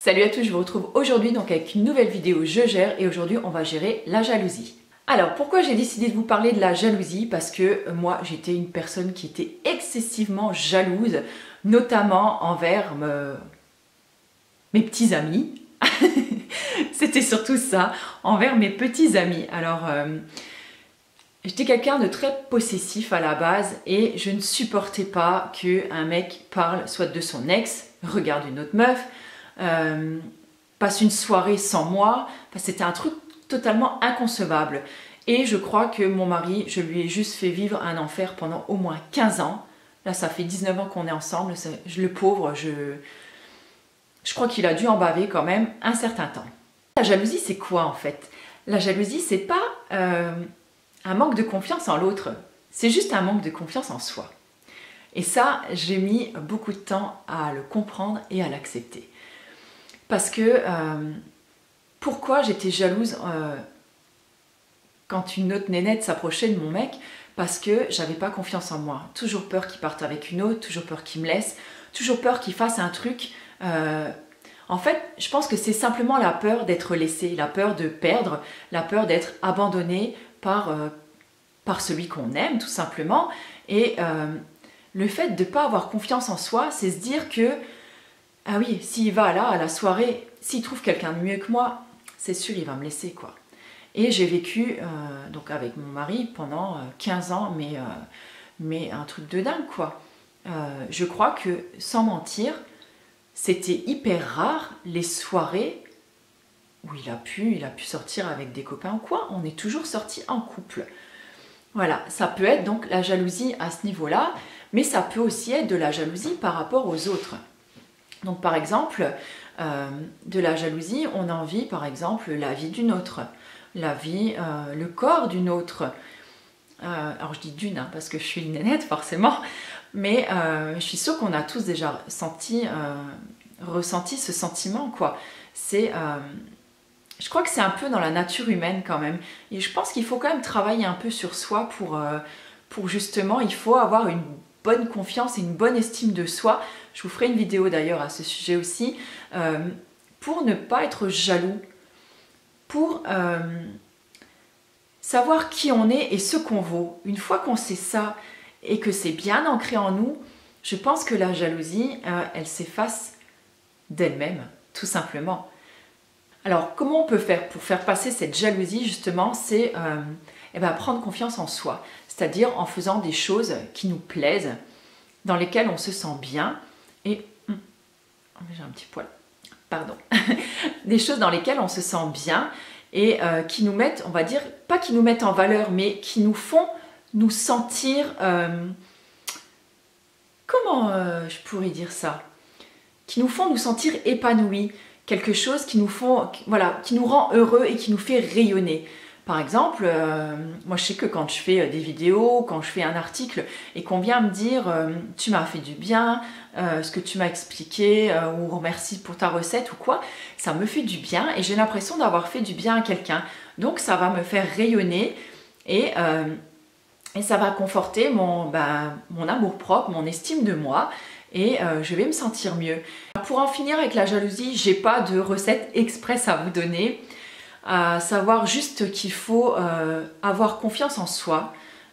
Salut à tous, je vous retrouve aujourd'hui donc avec une nouvelle vidéo Je gère et aujourd'hui on va gérer la jalousie. Alors pourquoi j'ai décidé de vous parler de la jalousie? Parce que moi j'étais une personne qui était excessivement jalouse, notamment envers mes petits amis. C'était surtout ça, envers mes petits amis. Alors j'étais quelqu'un de très possessif à la base et je ne supportais pas qu'un mec parle soit de son ex, regarde une autre meuf, passe une soirée sans moi. Enfin, c'était un truc totalement inconcevable. Et je crois que mon mari, je lui ai juste fait vivre un enfer pendant au moins 15 ans. Là, ça fait 19 ans qu'on est ensemble. Le pauvre, je crois qu'il a dû en baver quand même un certain temps. La jalousie, c'est quoi en fait? La jalousie, c'est pas un manque de confiance en l'autre. C'est juste un manque de confiance en soi. Et ça, j'ai mis beaucoup de temps à le comprendre et à l'accepter. Parce que pourquoi j'étais jalouse quand une autre nénette s'approchait de mon mec? Parce que j'avais pas confiance en moi. Toujours peur qu'il parte avec une autre, toujours peur qu'il me laisse, toujours peur qu'il fasse un truc. En fait, je pense que c'est simplement la peur d'être laissé, la peur de perdre, la peur d'être abandonné par celui qu'on aime, tout simplement. Et le fait de ne pas avoir confiance en soi, c'est se dire que ah oui, s'il va là à la soirée, s'il trouve quelqu'un de mieux que moi, c'est sûr, il va me laisser, quoi. Et j'ai vécu donc avec mon mari pendant 15 ans, mais un truc de dingue, quoi. Je crois que, sans mentir, c'était hyper rare les soirées où il a pu sortir avec des copains ou quoi. On est toujours sortis en couple. Voilà, ça peut être donc la jalousie à ce niveau-là, mais ça peut aussi être de la jalousie par rapport aux autres. Donc par exemple, de la jalousie, on envie par exemple la vie d'une autre, le corps d'une autre. Alors je dis d'une hein, parce que je suis une nénette forcément, mais je suis sûre qu'on a tous déjà ressenti ce sentiment, quoi. Je crois que c'est un peu dans la nature humaine quand même. Et je pense qu'il faut quand même travailler un peu sur soi pour justement, il faut avoir une bonne confiance et une bonne estime de soi. Je vous ferai une vidéo d'ailleurs à ce sujet aussi, pour ne pas être jaloux, pour savoir qui on est et ce qu'on vaut. Une fois qu'on sait ça et que c'est bien ancré en nous, je pense que la jalousie, elle s'efface d'elle-même, tout simplement. Alors, comment on peut faire pour faire passer cette jalousie, justement? C'est prendre confiance en soi, c'est-à-dire en faisant des choses qui nous plaisent, dans lesquelles on se sent bien, et... j'ai un petit poil, pardon. Des choses dans lesquelles on se sent bien, et qui nous mettent, on va dire, pas qui nous mettent en valeur, mais qui nous font nous sentir... comment je pourrais dire ça? Qui nous font nous sentir épanouis, quelque chose qui nous rend heureux et qui nous fait rayonner. Par exemple, moi je sais que quand je fais des vidéos, quand je fais un article et qu'on vient me dire tu m'as fait du bien, ce que tu m'as expliqué ou merci pour ta recette ou quoi, ça me fait du bien et j'ai l'impression d'avoir fait du bien à quelqu'un. Donc ça va me faire rayonner et ça va conforter mon amour-propre, mon estime de moi et je vais me sentir mieux. Pour en finir avec la jalousie, j'ai pas de recette express à vous donner. À savoir juste qu'il faut avoir confiance en soi.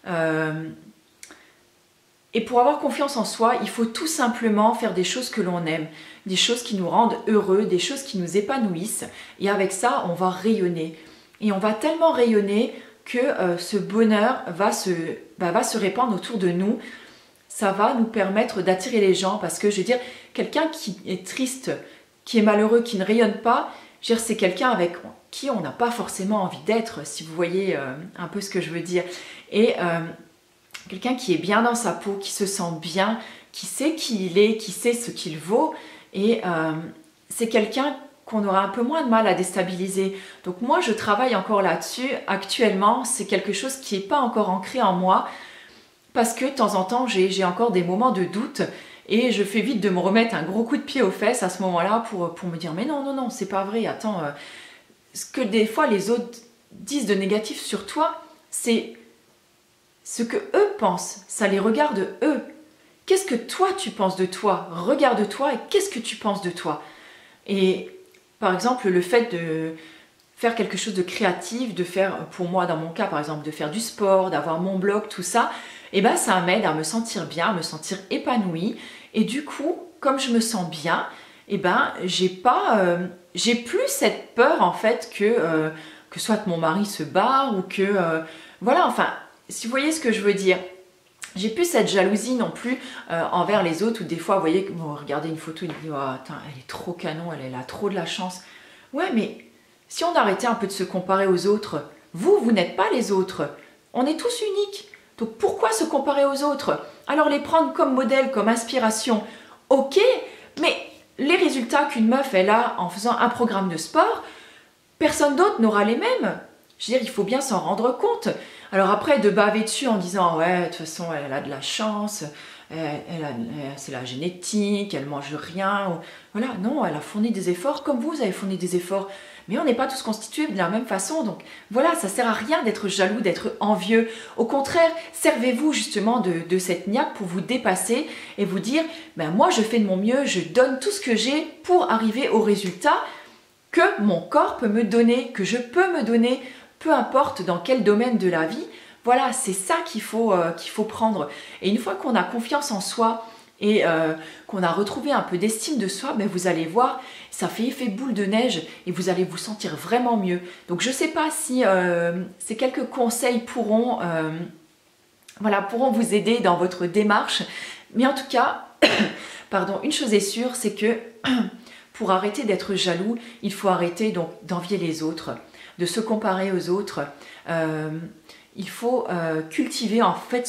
Et pour avoir confiance en soi, il faut tout simplement faire des choses que l'on aime, des choses qui nous rendent heureux, des choses qui nous épanouissent. Et avec ça, on va rayonner. Et on va tellement rayonner que ce bonheur va se répandre autour de nous. Ça va nous permettre d'attirer les gens parce que, je veux dire, quelqu'un qui est triste, qui est malheureux, qui ne rayonne pas, je veux dire, c'est quelqu'un avec qui on n'a pas forcément envie d'être, si vous voyez un peu ce que je veux dire. Et quelqu'un qui est bien dans sa peau, qui se sent bien, qui sait qui il est, qui sait ce qu'il vaut, et c'est quelqu'un qu'on aura un peu moins de mal à déstabiliser. Donc moi, je travaille encore là-dessus. Actuellement, c'est quelque chose qui n'est pas encore ancré en moi, parce que de temps en temps, j'ai encore des moments de doute, et je fais vite de me remettre un gros coup de pied aux fesses à ce moment-là pour me dire « Mais non, non, non, c'est pas vrai, attends... Ce que des fois les autres disent de négatif sur toi, c'est ce que eux pensent, ça les regarde eux. Qu'est-ce que toi tu penses de toi? Regarde-toi et qu'est-ce que tu penses de toi? Et par exemple, le fait de faire quelque chose de créatif, de faire, pour moi dans mon cas par exemple, de faire du sport, d'avoir mon blog, tout ça, et ben ça m'aide à me sentir bien, à me sentir épanouie. Et du coup, comme je me sens bien, et ben j'ai plus cette peur en fait que soit mon mari se barre ou que voilà, enfin, si vous voyez ce que je veux dire. J'ai plus cette jalousie non plus envers les autres, où des fois, vous voyez, vous regardez une photo et vous dites, oh, attends, elle est trop canon, elle a trop de la chance. Ouais, mais si on arrêtait un peu de se comparer aux autres, vous n'êtes pas les autres. On est tous uniques. Donc pourquoi se comparer aux autres? Alors les prendre comme modèle, comme inspiration, ok, mais les résultats qu'une meuf elle a en faisant un programme de sport, personne d'autre n'aura les mêmes. Je veux dire, il faut bien s'en rendre compte. Alors après, de baver dessus en disant « Ouais, de toute façon, elle a de la chance, c'est la génétique, elle mange rien. » Voilà, non, elle a fourni des efforts comme vous avez fourni des efforts. Mais on n'est pas tous constitués de la même façon. Donc voilà, ça ne sert à rien d'être jaloux, d'être envieux. Au contraire, servez-vous justement de cette niaque pour vous dépasser et vous dire « Ben moi, je fais de mon mieux, je donne tout ce que j'ai pour arriver au résultat que mon corps peut me donner, que je peux me donner, peu importe dans quel domaine de la vie. » Voilà, c'est ça qu'il faut prendre. Et une fois qu'on a confiance en soi et qu'on a retrouvé un peu d'estime de soi, ben vous allez voir, ça fait effet boule de neige et vous allez vous sentir vraiment mieux. Donc je ne sais pas si ces quelques conseils pourront vous aider dans votre démarche. Mais en tout cas, pardon, une chose est sûre, c'est que pour arrêter d'être jaloux, il faut arrêter donc d'envier les autres, de se comparer aux autres. Il faut cultiver en fait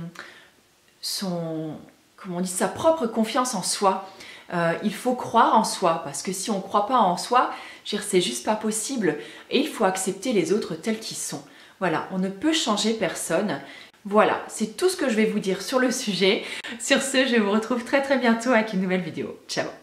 sa propre confiance en soi. Il faut croire en soi, parce que si on ne croit pas en soi, c'est juste pas possible. Et il faut accepter les autres tels qu'ils sont. Voilà, on ne peut changer personne. Voilà, c'est tout ce que je vais vous dire sur le sujet. Sur ce, je vous retrouve très très bientôt avec une nouvelle vidéo. Ciao!